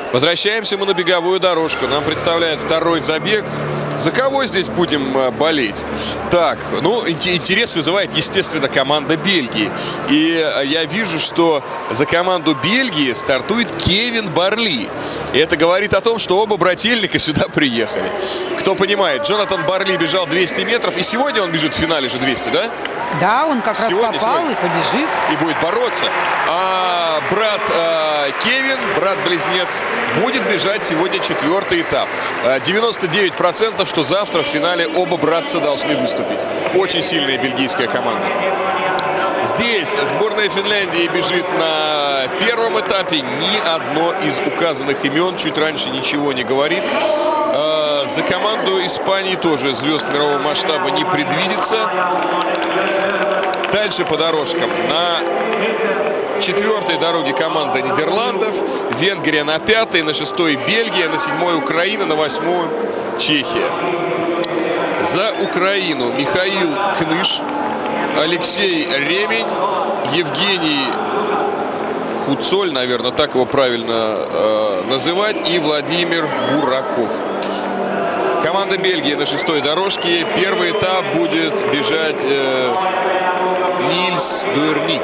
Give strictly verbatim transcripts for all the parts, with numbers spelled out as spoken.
Возвращаемся мы на беговую дорожку. Нам представляет второй забег. За кого здесь будем болеть? Так, ну, интерес вызывает, естественно, команда Бельгии. И я вижу, что за команду Бельгии стартует Кевин Барли. И это говорит о том, что оба брательника сюда приехали. Кто понимает, Джонатан Барли бежал двести метров. И сегодня он бежит в финале же двести, да? Да, он как сегодня, раз попал сегодня. И побежит. И будет бороться. А брат э, Кевин, брат-близнец, будет бежать сегодня четвертый этап. девяносто девять процентов, что завтра в финале оба братца должны выступить. Очень сильная бельгийская команда. Здесь сборная Финляндии бежит на первом этапе. Ни одно из указанных имен чуть раньше ничего не говорит. За команду Испании тоже звезд мирового масштаба не предвидится. Дальше по дорожкам. На четвертой дороге команда Нидерландов. Венгрия на пятой, на шестой Бельгия, на седьмой Украина, на восьмой Чехия. За Украину Михаил Кныш, Алексей Ремень, Евгений Хуцоль, наверное, так его правильно э, называть, и Владимир Бураков. Команда Бельгии на шестой дорожке. Первый этап будет бежать э, Нильс Дуэрник.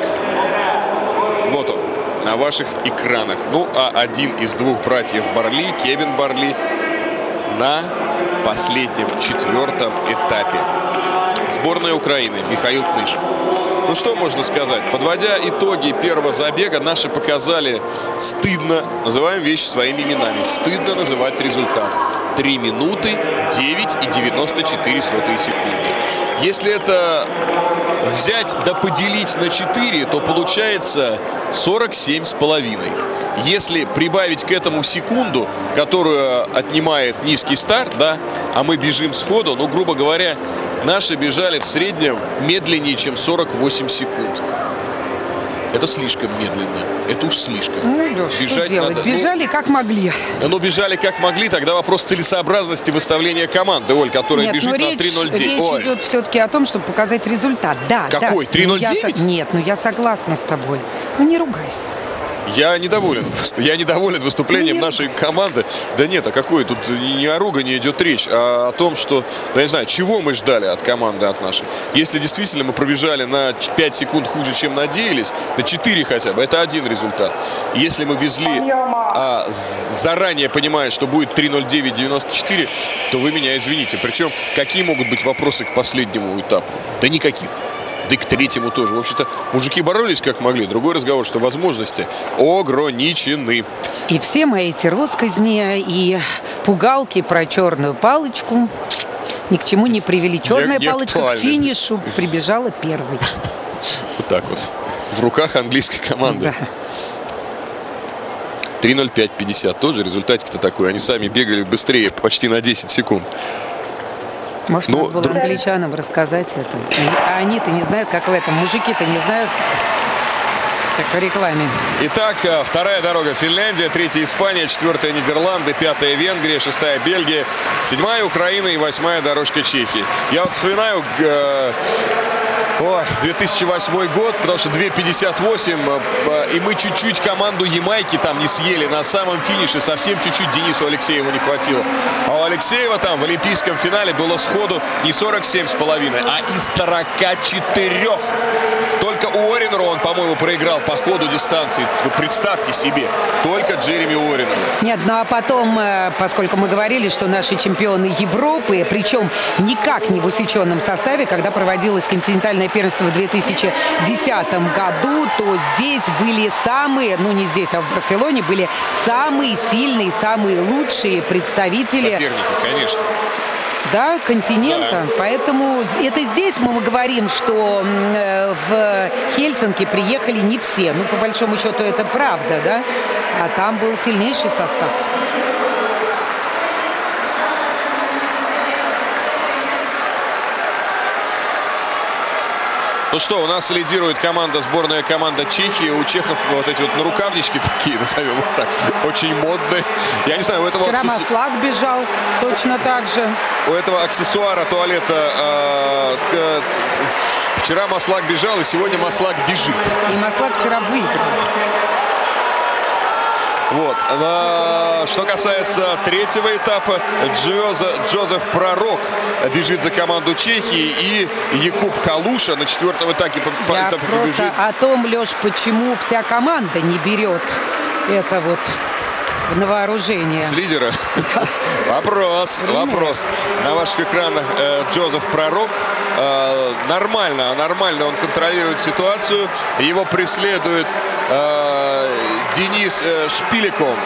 Вот он на ваших экранах. Ну, а один из двух братьев Барли, Кевин Барли, на последнем четвертом этапе. Сборная Украины Михаил Кныш. Ну что можно сказать? Подводя итоги первого забега, наши показали стыдно, называем вещи своими именами, стыдно называть результат. три минуты девять и девяносто четыре сотых секунды. Если это взять да поделить на четыре, то получается сорок семь с половиной. Если прибавить к этому секунду, которую отнимает низкий старт, да, а мы бежим сходу, ну, грубо говоря, наши бежали в среднем медленнее, чем сорок восемь секунд. Это слишком медленно. Это уж слишком. Ну, Леш, что делать? Надо. Бежали ну, как могли. Ну, бежали как могли. Тогда вопрос целесообразности выставления команды, Оль, которая Нет, бежит на три ноль девять. Речь Оль. идет все-таки о том, чтобы показать результат. Да, Какой? Да. три ноль девять? Ну, Нет, ну я согласна с тобой. Ну, не ругайся. Я недоволен просто. Я недоволен выступлением Нет. нашей команды. Да нет, а какой? Тут не о ругани идет речь, а о том, что, ну, я не знаю, чего мы ждали от команды, от нашей. Если действительно мы пробежали на пять секунд хуже, чем надеялись, на четыре хотя бы, это один результат. Если мы везли, а, заранее понимая, что будет три ноль девять девяносто четыре, то вы меня извините. Причем, какие могут быть вопросы к последнему этапу? Да никаких. Да и к третьему тоже. В общем-то, мужики боролись как могли. Другой разговор, что возможности ограничены. И все мои эти россказни и пугалки про черную палочку ни к чему не привели. Черная не, палочка к финишу прибежала первой. Вот так вот. В руках английской команды. Да. три ноль пять пятьдесят. Тоже результатик-то такой. Они сами бегали быстрее почти на десять секунд. Может, ну, надо было друг... англичанам рассказать это. А они-то не знают, как в этом. Мужики-то не знают, как в рекламе. Итак, вторая дорога Финляндия, третья Испания, четвертая Нидерланды, пятая Венгрия, шестая Бельгия, седьмая Украина и восьмая дорожка Чехии. Я вот вспоминаю э, о, две тысячи восьмой год, потому что две пятьдесят восемь, э, и мы чуть-чуть команду Ямайки там не съели. На самом финише совсем чуть-чуть Денису Алексееву не хватило. А у Алексеева там в олимпийском финале было сходу не сорок семь с половиной, а из сорока четырёх. Только у Оринера он, по-моему, проиграл по ходу дистанции. Вы представьте себе, только Джереми Оринер. Нет, ну а потом, поскольку мы говорили, что наши чемпионы Европы, причем никак не в усеченном составе, когда проводилось континентальное первенство в две тысячи десятом году, то здесь были самые, ну не здесь, а в Барселоне, были самые сильные, самые лучшие представители. Соперники, конечно. Да, континента. Да. Поэтому это здесь мы говорим, что э, в Хельсинки приехали не все. Ну, по большому счету, это правда, да? А там был сильнейший состав. Ну что, у нас лидирует команда, сборная команда Чехии. У чехов вот эти вот нарукавнички такие, назовем их так, очень модные. Я не знаю, у этого... Вчера аксесс... Маслак бежал точно так же. У этого аксессуара туалета... Э, э, вчера Маслак бежал, и сегодня Маслак бежит. И Маслак вчера выиграл. Вот. Что касается третьего этапа, Джозеф Пророк бежит за команду Чехии, и Якуб Халуша на четвертом этапе, Я этапе просто бежит. о том, Леш, почему вся команда не берет это вот на вооружение. С лидера? Вопрос, вопрос. На ваших экранах э, Джозеф Пророк. Э, нормально, нормально он контролирует ситуацию. Его преследует э, Денис э, Шпиликов,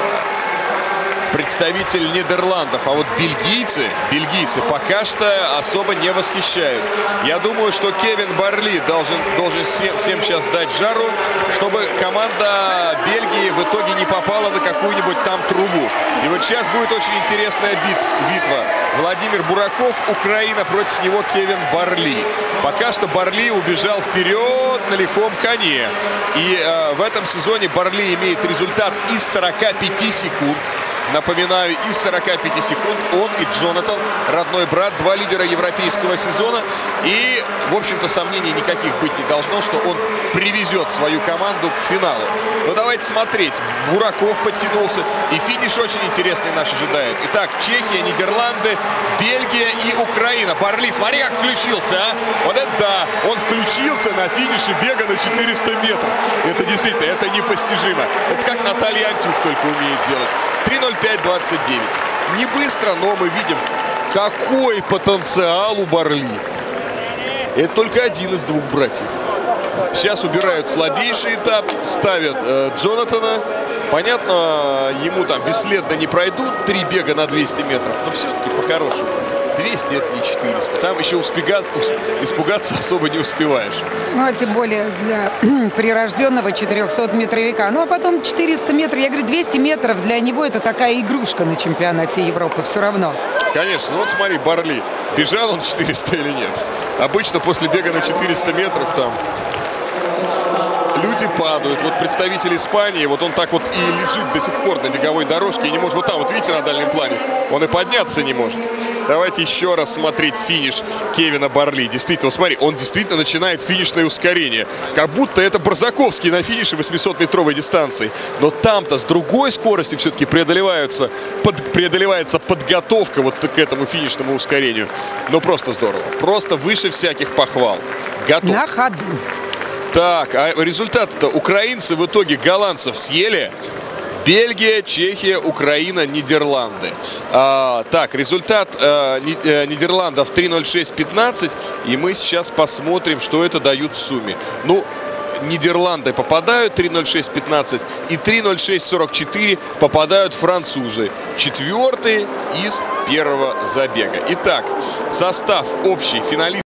представитель Нидерландов. А вот бельгийцы, бельгийцы пока что особо не восхищают. Я думаю, что Кевин Барли должен, должен всем, всем сейчас дать жару, чтобы команда Бельгии в итоге не попала на какую-нибудь там трубу. И вот сейчас будет очень интересная бит, битва. Владимир Бураков, Украина, против него Кевин Барли. Пока что Барли убежал вперед на лихом коне. И э, в этом сезоне Барли имеет результат из сорока пяти секунд. Напоминаю, из сорока пяти секунд он и Джонатан, родной брат, два лидера европейского сезона. И, в общем-то, сомнений никаких быть не должно, что он привезет свою команду к финалу. Но давайте смотреть. Бураков подтянулся. И финиш очень интересный нас ожидает. Итак, Чехия, Нидерланды, Бельгия и Украина. Барли, смотри, как включился, а! Вот это да! Он включился на финише бега на четыреста метров. Это действительно, это непостижимо. Это как Наталья Антюк только умеет делать. три ноль пять двадцать девять. Не быстро, но мы видим, какой потенциал у Барли. Это только один из двух братьев. Сейчас убирают слабейший этап, ставят э, Джонатана. Понятно, ему там бесследно не пройдут три бега на двести метров, но все-таки по-хорошему. двести это не четыреста. Там еще успегаться, испугаться особо не успеваешь. Ну, а тем более для прирожденного четырехсотметровика. Ну, а потом четыреста метров. Я говорю, двести метров для него это такая игрушка на чемпионате Европы. Все равно. Конечно. Ну, вот смотри, Барли. Бежал он четыреста или нет? Обычно после бега на четыреста метров там люди падают. Вот представитель Испании, вот он так вот и лежит до сих пор на беговой дорожке и не может. Вот там, вот видите, на дальнем плане, он и подняться не может. Давайте еще раз смотреть финиш Кевина Барли. Действительно, смотри, он действительно начинает финишное ускорение. Как будто это Барзаковский на финише восьмисотметровой дистанции. Но там-то с другой скоростью все-таки преодолеваются, под, преодолевается подготовка вот к этому финишному ускорению. Но просто здорово. Просто выше всяких похвал. Готов. На ходу. Так, а результат-то украинцы в итоге голландцев съели. Бельгия, Чехия, Украина, Нидерланды. А, так, результат а, Нидерландов три ноль шесть пятнадцать. И мы сейчас посмотрим, что это дают в сумме. Ну, Нидерланды попадают три ноль шесть пятнадцать. И три ноль шесть сорок четыре попадают французы. Четвертый из первого забега. Итак, состав общий финалист.